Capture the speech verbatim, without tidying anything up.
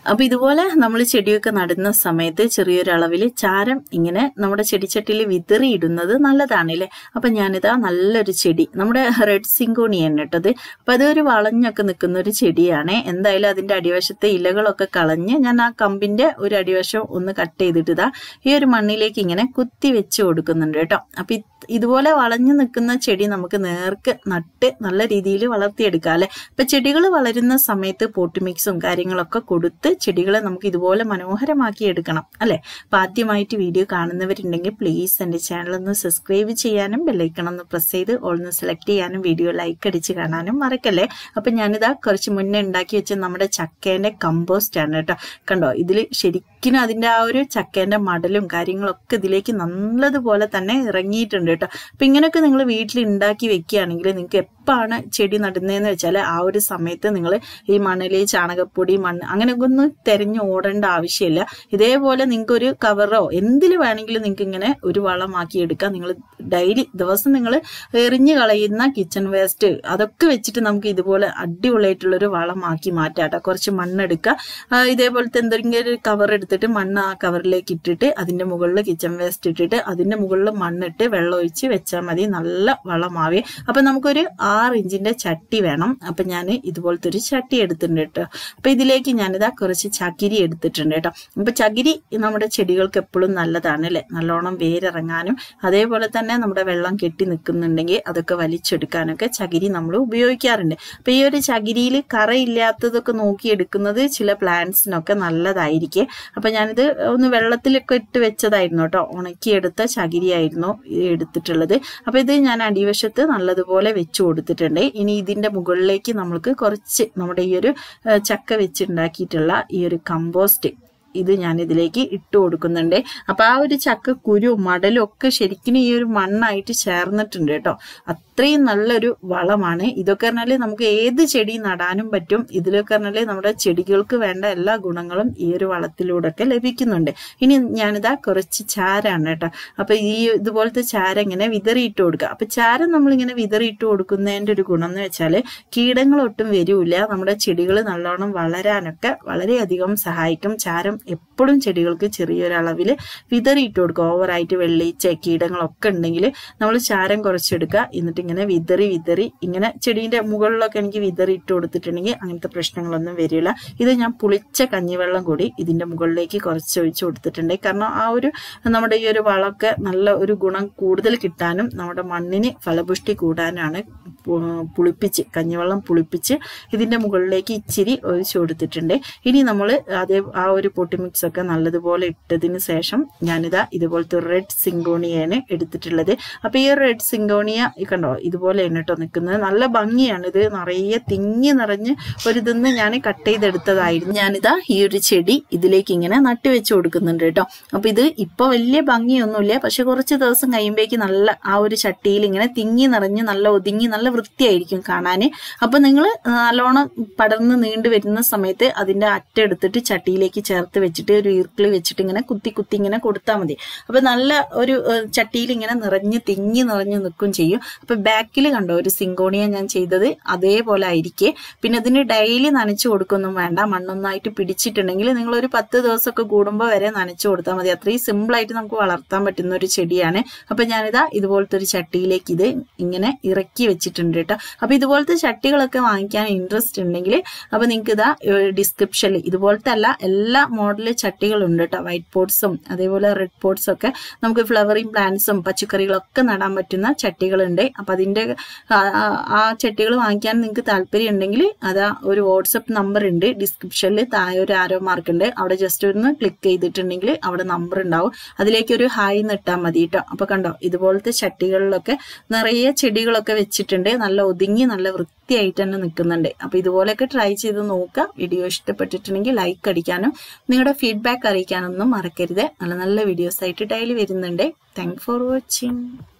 അപ്പൊ ഇതുപോലെ നമ്മൾ ചെടിയൊക്കെ നടുന്ന സമയത്ത് ചെറിയൊരു അളവിൽ ചാരം ഇങ്ങനെ നമ്മുടെ ചെടിച്ചട്ടിയിൽ വിതറിയിടുന്നത് നല്ലതാണ് അല്ലേ. അപ്പൊ ഞാനിതാ നല്ലൊരു ചെടി നമ്മുടെ റെഡ് സിങ്കോണിയാണ് കേട്ടത്. അപ്പൊ അതൊരു വളഞ്ഞൊക്കെ നിൽക്കുന്ന ഒരു ചെടിയാണ്. എന്തായാലും അതിന്റെ അടിവശത്തെ ഇലകളൊക്കെ കളഞ്ഞ് ഞാൻ ആ കമ്പിന്റെ ഒരു അടിവശം ഒന്ന് കട്ട് ചെയ്തിട്ട് ഇതാ ഈ ഒരു മണ്ണിലേക്ക് ഇങ്ങനെ കുത്തി വെച്ച് കൊടുക്കുന്നുണ്ട് കേട്ടോ. അപ്പൊ ഇതുപോലെ വളഞ്ഞു നിൽക്കുന്ന ചെടി നമുക്ക് നേർക്ക് നട്ട് നല്ല രീതിയിൽ വളർത്തിയെടുക്കാം അല്ലെ. അപ്പൊ ചെടികൾ വളരുന്ന സമയത്ത് പോട്ട് മിക്സും കാര്യങ്ങളൊക്കെ കൊടുത്ത് ചെടികളെ നമുക്ക് ഇതുപോലെ മനോഹരമാക്കി എടുക്കണം അല്ലെ. അപ്പൊ ആദ്യമായിട്ട് വീഡിയോ കാണുന്നവരുണ്ടെങ്കിൽ പ്ലീസ് എന്റെ ചാനൽ ഒന്ന് സബ്സ്ക്രൈബ് ചെയ്യാനും ബെല്ലൈക്കൺ ഒന്ന് പ്രസ് ചെയ്ത് ഓൾന്ന് സെലക്ട് ചെയ്യാനും വീഡിയോ ലൈക്ക് അടിച്ച് കാണാനും മറക്കല്ലേ. അപ്പൊ ഞാനിതാ കുറച്ച് മുന്നേ ഉണ്ടാക്കി വെച്ച നമ്മുടെ ചക്കേന്റെ കമ്പോസ്റ്റ് ആണ് കേട്ടോ. കണ്ടോ, ഇതിൽ ശരിക്കും അതിന്റെ ആ ഒരു ചക്കേന്റെ മടലും കാര്യങ്ങളൊക്കെ ഇതിലേക്ക് നല്ലതുപോലെ തന്നെ ഇറങ്ങിയിട്ടുണ്ട് കേട്ടോ. അപ്പൊ ഇങ്ങനെയൊക്കെ നിങ്ങൾ വീട്ടിൽ ഉണ്ടാക്കി വെക്കുകയാണെങ്കിൽ നിങ്ങൾക്ക് എപ്പാണ് ചെടി നടുന്നതെന്ന് വെച്ചാൽ ആ ഒരു സമയത്ത് നിങ്ങൾ ഈ മണ്ണില് ചാണകപ്പൊടി മണ്ണ് അങ്ങനെയൊക്കെ ഒന്നും തെരഞ്ഞു ഓടേണ്ട ആവശ്യമില്ല. ഇതേപോലെ നിങ്ങൾക്ക് ഒരു കവറോ എന്തിൽ വേണമെങ്കിലും നിങ്ങൾക്ക് ഇങ്ങനെ ഒരു വളമാക്കി എടുക്കാം. നിങ്ങൾ ഡെയിലി ദിവസം നിങ്ങൾ എറിഞ്ഞു കളയുന്ന കിച്ചൺ വേസ്റ്റ് അതൊക്കെ വെച്ചിട്ട് നമുക്ക് ഇതുപോലെ അടിപൊളിയായിട്ടുള്ളൊരു വളമാക്കി മാറ്റാട്ടോ. കുറച്ച് മണ്ണെടുക്കുക, ഇതേപോലത്തെ എന്തെങ്കിലും ഒരു കവർ എടുത്തിട്ട് മണ്ണ് ആ കവറിലേക്ക് ഇട്ടിട്ട് അതിന്റെ മുകളിൽ കിച്ചൺ വേസ്റ്റ് ഇട്ടിട്ട് അതിന്റെ മുകളിൽ മണ്ണിട്ട് വെള്ളം ഒഴിച്ച് വെച്ചാൽ മതി. നല്ല വളമാവേ. അപ്പൊ നമുക്കൊരു ആറ് ഇഞ്ചിന്റെ ചട്ടി വേണം. അപ്പൊ ഞാൻ ഇതുപോലത്തെ ഒരു ചട്ടി എടുത്തിട്ടുണ്ട് കേട്ടോ. അപ്പൊ ഇതിലേക്ക് ഞാനിതാ കുറച്ച് ചകിരി എടുത്തിട്ടുണ്ട് കേട്ടോ. അപ്പൊ ചകിരി നമ്മുടെ ചെടികൾക്ക് എപ്പോഴും നല്ലതാണ് അല്ലെ. നല്ലോണം വേരിറങ്ങാനും അതേപോലെ തന്നെ നമ്മുടെ വെള്ളം കെട്ടി നിൽക്കുന്നുണ്ടെങ്കിൽ അതൊക്കെ വലിച്ചെടുക്കാനൊക്കെ ചകിരി നമ്മൾ ഉപയോഗിക്കാറുണ്ട്. അപ്പൊ ഈ ഒരു ചകിരിയിൽ കറയില്ലാത്തതൊക്കെ നോക്കിയെടുക്കുന്നത് ചില പ്ലാന്റ്സിനൊക്കെ നല്ലതായിരിക്കും. അപ്പൊ ഞാനിത് ഒന്ന് വെള്ളത്തിലൊക്കെ ഇട്ട് വെച്ചതായിരുന്നു കേട്ടോ. ഉണക്കിയെടുത്ത ചകിരിയായിരുന്നു എടുത്തിട്ടുള്ളത്. അപ്പൊ ഇത് ഞാൻ അടിവശത്ത് നല്ലതുപോലെ വെച്ചു കൊടുത്തിട്ടുണ്ട്. ഇനി ഇതിന്റെ മുകളിലേക്ക് നമ്മൾക്ക് കുറച്ച് നമ്മുടെ ഈ ഒരു ചക്ക വെച്ചുണ്ടാക്കിയിട്ടുള്ള ഈ ഒരു കമ്പോസ്റ്റ് ഇത് ഞാൻ ഇതിലേക്ക് ഇട്ട് കൊടുക്കുന്നുണ്ട്. അപ്പൊ ആ ഒരു ചക്ക കുരു മടലും ഒക്കെ ശരിക്കും ഈ ഒരു മണ്ണായിട്ട് ചേർന്നിട്ടുണ്ട് കേട്ടോ. അത്രയും നല്ലൊരു വളമാണ് ഇതൊക്കെ. പറഞ്ഞാല് നമുക്ക് ഏത് ചെടി നടാനും പറ്റും. ഇതിലൊക്കെ പറഞ്ഞാല് നമ്മുടെ ചെടികൾക്ക് വേണ്ട എല്ലാ ഗുണങ്ങളും ഈ ഒരു വളത്തിലൂടെ ഒക്കെ ലഭിക്കുന്നുണ്ട്. ഇനി ഞാനിതാ കുറച്ച് ചാരാണ് കേട്ടോ. അപ്പൊ ഈ ഇതുപോലത്തെ ചാരം ഇങ്ങനെ വിതറിയിട്ട് കൊടുക്കുക. അപ്പൊ ചാരം നമ്മളിങ്ങനെ വിതറിയിട്ട് കൊടുക്കുന്നതിന്റെ ഒരു ഗുണം എന്ന് വെച്ചാല് കീടങ്ങളൊട്ടും വരൂല. നമ്മുടെ ചെടികൾ നല്ലോണം വളരാനൊക്കെ വളരെയധികം സഹായിക്കും. ചാരം എപ്പോഴും ചെടികൾക്ക് ചെറിയൊരളവിൽ വിതറിയിട്ട് കൊടുക്കുക. ഓവറായിട്ട് വെള്ളീച്ച കീടങ്ങളൊക്കെ ഉണ്ടെങ്കിൽ നമ്മൾ ചാരം കുറച്ചെടുക്കുക. എന്നിട്ട് ഇങ്ങനെ വിതറി വിതറി ഇങ്ങനെ ചെടീന്റെ മുകളിലൊക്കെ എനിക്ക് വിതറി ഇട്ട് കൊടുത്തിട്ടുണ്ടെങ്കിൽ അങ്ങനത്തെ പ്രശ്നങ്ങളൊന്നും വരില്ല. ഇത് ഞാൻ പുളിച്ച കഞ്ഞിവെള്ളം കൂടി ഇതിന്റെ മുകളിലേക്ക് കുറച്ച് ഒഴിച്ചു കൊടുത്തിട്ടുണ്ട്. കാരണം ആ ഒരു നമ്മുടെ ഈ ഒരു വളമൊക്കെ നല്ല ഒരു ഗുണം കൂടുതൽ കിട്ടാനും നമ്മുടെ മണ്ണിന് ഫലപുഷ്ടി കൂടാനാണ് പുളിപ്പിച്ച് കഞ്ഞിവെള്ളം പുളിപ്പിച്ച് ഇതിന്റെ മുകളിലേക്ക് ഇച്ചിരി ഒഴിച്ചു കൊടുത്തിട്ടുണ്ട്. ഇനി നമ്മൾ അതേ ആ ഒരു പൊട്ടി മിക്സ് ഒക്കെ നല്ലതുപോലെ ഇട്ടതിന് ശേഷം ഞാനിതാ ഇതുപോലത്തെ റെഡ് സിങ്കോണിയാണ് എടുത്തിട്ടുള്ളത്. അപ്പൊ ഈ റെഡ് സിങ്കോണിയ കണ്ടോ ഇതുപോലെയാണ് കേട്ടോ നിൽക്കുന്നത്. നല്ല ഭംഗിയാണ്. ഇത് നിറയെ തിങ്ങി നിറഞ്ഞ് ഒരിതിന്ന് ഞാൻ കട്ട് ചെയ്തെടുത്തതായിരുന്നു. ഞാനിതാ ഈ ഒരു ചെടി ഇതിലേക്ക് ഇങ്ങനെ നട്ടുവെച്ച് കൊടുക്കുന്നുണ്ട് കേട്ടോ. അപ്പൊ ഇത് ഇപ്പൊ വലിയ ഭംഗിയൊന്നുമില്ല, പക്ഷെ കുറച്ച് ദിവസം കഴിയുമ്പോഴേക്ക് നല്ല ആ ഒരു ചട്ടിയിൽ ഇങ്ങനെ തിങ്ങി നിറഞ്ഞ് നല്ല ഒതുങ്ങി നല്ല വൃത്തിയായിരിക്കും കാണാന്. അപ്പൊ നിങ്ങൾ നല്ലോണം പടർന്ന് നീണ്ടു വരുന്ന സമയത്ത് അതിന്റെ അറ്റ എടുത്തിട്ട് ചട്ടിയിലേക്ക് ചേർത്ത് വെച്ചിട്ട് ഒരു ഈർക്കിളി വെച്ചിട്ട് ഇങ്ങനെ കുത്തി കുത്തി ഇങ്ങനെ കൊടുത്താൽ മതി. അപ്പൊ നല്ല ഒരു ചട്ടിയിൽ ഇങ്ങനെ നിറഞ്ഞ് തിങ്ങി നിറഞ്ഞ് നിൽക്കും ചെയ്യും. അപ്പൊ ബാക്കിൽ കണ്ടോ ഒരു സിങ്കോണിയ ഞാൻ ചെയ്തത് അതേപോലെ ആയിരിക്കേ. പിന്നെ ഇതിന് ഡെയിലി നനച്ചു കൊടുക്കൊന്നും വേണ്ട. മണ്ണൊന്നായിട്ട് പിടിച്ചിട്ടുണ്ടെങ്കിൽ നിങ്ങൾ ഒരു പത്ത് ദിവസമൊക്കെ കൂടുമ്പോൾ വരെ നനച്ചു കൊടുത്താൽ മതി. അത്രയും സിമ്പിൾ ആയിട്ട് നമുക്ക് വളർത്താൻ പറ്റുന്ന ഒരു ചെടിയാണ്. അപ്പൊ ഞാനിതാ ഇതുപോലത്തെ ഒരു ചട്ടിയിലേക്ക് ഇത് ഇങ്ങനെ ഇറക്കി വെച്ചിട്ടുണ്ട് കേട്ടോ. അപ്പൊ ഇതുപോലത്തെ ചട്ടികളൊക്കെ വാങ്ങിക്കാൻ ഇൻട്രസ്റ്റ് ഉണ്ടെങ്കിൽ അപ്പൊ നിങ്ങൾക്ക് ഇതാ ഡിസ്ക്രിപ്ഷനിൽ ഇതുപോലത്തെ അല്ല എല്ലാ മോഡല് ചട്ടികളുണ്ട് കേട്ടോ. വൈറ്റ് പോട്ട്സും അതേപോലെ റെഡ് പോട്ട്സും ഒക്കെ നമുക്ക് ഫ്ലവറിങ് പ്ലാന്റ്സും പച്ചക്കറികളൊക്കെ നടാൻ പറ്റുന്ന ചട്ടികളുണ്ട്. അപ്പൊ അതിന്റെ ആ ചട്ടികൾ വാങ്ങിക്കാൻ നിങ്ങൾക്ക് താല്പര്യം ഉണ്ടെങ്കിൽ അതാ ഒരു വാട്സപ്പ് നമ്പർ ഉണ്ട് ഡിസ്ക്രിപ്ഷനിൽ. താഴെ ഒരു ആരോ മാർക്ക് ഉണ്ട്, അവിടെ ജസ്റ്റ് ഒന്ന് ക്ലിക്ക് ചെയ്തിട്ടുണ്ടെങ്കിൽ അവിടെ നമ്പർ ഉണ്ടാവും. അതിലേക്ക് ഒരു ഹായ് നിട്ടാൽ മതി കേട്ടോ. അപ്പൊ കണ്ടോ ഇതുപോലത്തെ ചട്ടികളിലൊക്കെ നിറയെ ചെടികളൊക്കെ വെച്ചിട്ടുണ്ട്. നല്ല ഒതുങ്ങി നല്ല വൃത്തിയായിട്ട് തന്നെ നിൽക്കുന്നുണ്ട്. അപ്പൊ ഇതുപോലെയൊക്കെ ട്രൈ ചെയ്ത് നോക്കുക. വീഡിയോ ഇഷ്ടപ്പെട്ടിട്ടുണ്ടെങ്കിൽ ലൈക്ക് അടിക്കാനും നിങ്ങളുടെ ഫീഡ്ബാക്ക് അറിയിക്കാനൊന്നും മറക്കരുത്. നല്ല നല്ല വീഡിയോസ് ആയിട്ട് ഡെയിലി വരുന്നുണ്ട്. Thank for watching.